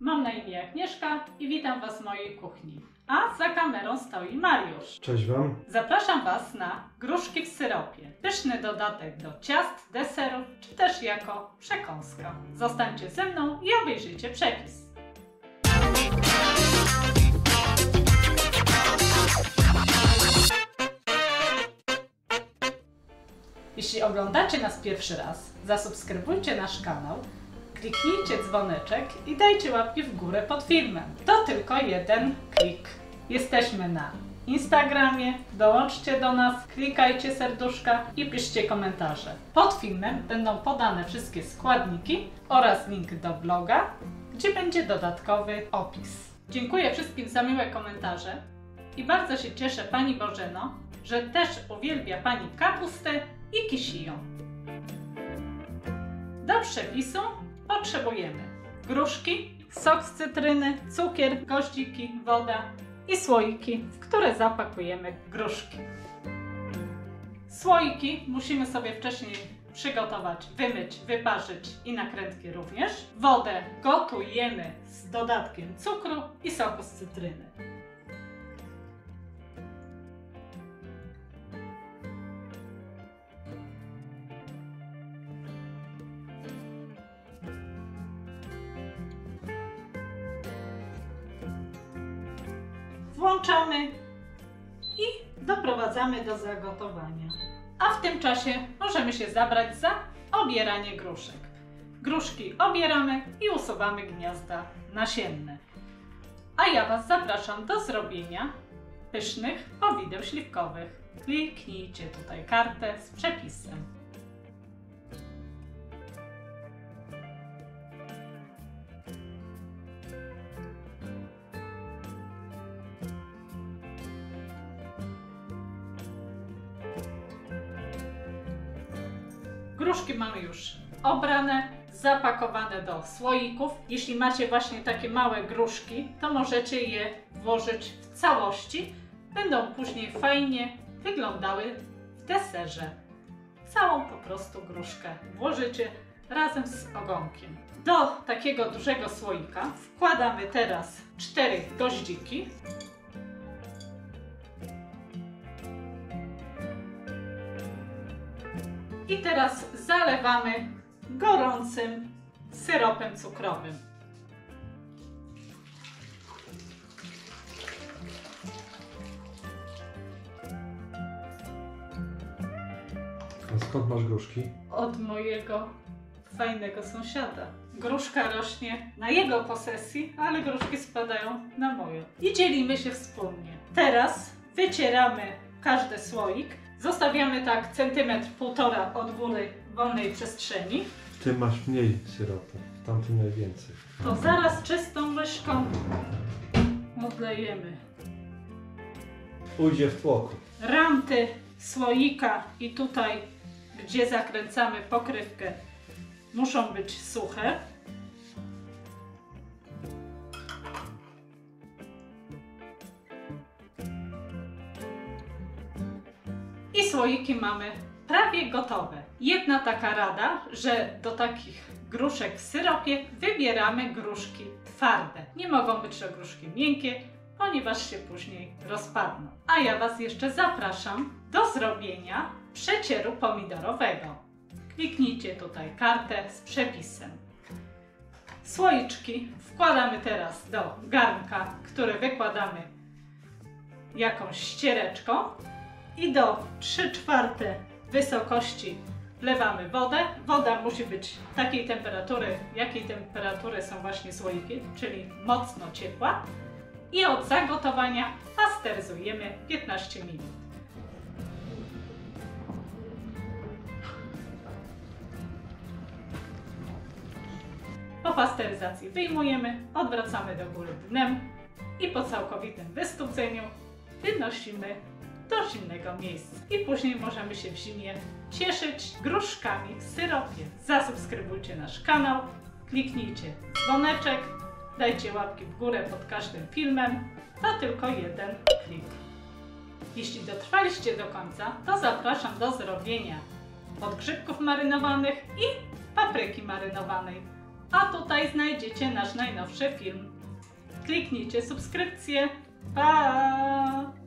Mam na imię Agnieszka i witam Was w mojej kuchni. A za kamerą stoi Mariusz. Cześć Wam. Zapraszam Was na gruszki w syropie. Pyszny dodatek do ciast, deserów, czy też jako przekąska. Zostańcie ze mną i obejrzyjcie przepis. Jeśli oglądacie nas pierwszy raz, zasubskrybujcie nasz kanał, kliknijcie dzwoneczek i dajcie łapki w górę pod filmem. To tylko jeden klik. Jesteśmy na Instagramie, dołączcie do nas, klikajcie serduszka i piszcie komentarze. Pod filmem będą podane wszystkie składniki oraz link do bloga, gdzie będzie dodatkowy opis. Dziękuję wszystkim za miłe komentarze i bardzo się cieszę Pani Bożeno, że też uwielbia Pani kapustę i kisiją. Do przepisu potrzebujemy gruszki, sok z cytryny, cukier, goździki, woda i słoiki, w które zapakujemy gruszki. Słoiki musimy sobie wcześniej przygotować, wymyć, wyparzyć i nakrętki również. Wodę gotujemy z dodatkiem cukru i soku z cytryny. Włączamy i doprowadzamy do zagotowania. A w tym czasie możemy się zabrać za obieranie gruszek. Gruszki obieramy i usuwamy gniazda nasienne. A ja Was zapraszam do zrobienia pysznych powideł śliwkowych. Kliknijcie tutaj kartę z przepisem. Gruszki mamy już obrane, zapakowane do słoików. Jeśli macie właśnie takie małe gruszki, to możecie je włożyć w całości. Będą później fajnie wyglądały w deserze. Całą po prostu gruszkę włożycie razem z ogonkiem. Do takiego dużego słoika wkładamy teraz 4 goździki. I teraz zalewamy gorącym syropem cukrowym. A skąd masz gruszki? Od mojego fajnego sąsiada. Gruszka rośnie na jego posesji, ale gruszki spadają na moją. I dzielimy się wspólnie. Teraz wycieramy każdy słoik. Zostawiamy tak centymetr, półtora od góry wolnej przestrzeni. Ty masz mniej syropu, w tamtym najwięcej. To zaraz czystą łyżką odlejemy. Ujdzie w tłoku. Ranty słoika i tutaj, gdzie zakręcamy pokrywkę, muszą być suche. I słoiki mamy prawie gotowe. Jedna taka rada, że do takich gruszek w syropie wybieramy gruszki twarde. Nie mogą być to gruszki miękkie, ponieważ się później rozpadną. A ja Was jeszcze zapraszam do zrobienia przecieru pomidorowego. Kliknijcie tutaj kartę z przepisem. Słoiczki wkładamy teraz do garnka, który wykładamy jakąś ściereczką. I do 3/4 wysokości wlewamy wodę. Woda musi być takiej temperatury, jakiej temperatury są właśnie słoiki, czyli mocno ciepła. I od zagotowania pasteryzujemy 15 minut. Po pasteryzacji wyjmujemy, odwracamy do góry dnem i po całkowitym wystudzeniu wynosimy do zimnego miejsca. I później możemy się w zimie cieszyć gruszkami w syropie. Zasubskrybujcie nasz kanał, kliknijcie dzwoneczek, dajcie łapki w górę pod każdym filmem. To tylko jeden klik. Jeśli dotrwaliście do końca, to zapraszam do zrobienia podgrzybków marynowanych i papryki marynowanej. A tutaj znajdziecie nasz najnowszy film. Kliknijcie subskrypcję. Pa!